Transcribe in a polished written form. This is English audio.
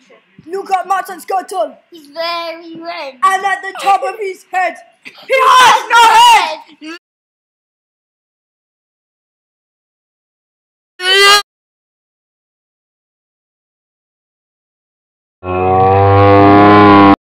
Look at Martin Skrtel. He's very red. And at the top of his head, he has no head.